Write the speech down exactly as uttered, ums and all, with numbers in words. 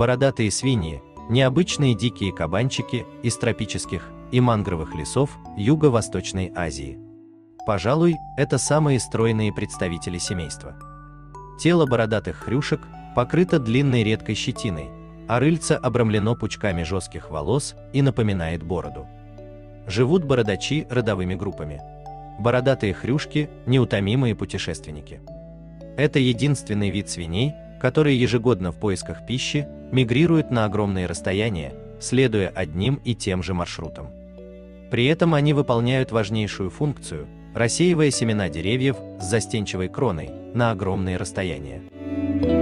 бородатые свиньи, необычные дикие кабанчики из тропических и мангровых лесов Юго-Восточной Азии. Пожалуй, это самые стройные представители семейства. Тело бородатых хрюшек покрыто длинной редкой щетиной, а рыльце обрамлено пучками жестких волос и напоминает бороду. Живут бородачи родовыми группами. Бородатые хрюшки – неутомимые путешественники. Это единственный вид свиней, которые ежегодно в поисках пищи мигрируют на огромные расстояния, следуя одним и тем же маршрутам. При этом они выполняют важнейшую функцию, рассеивая семена деревьев с застенчивой кроной на огромные расстояния.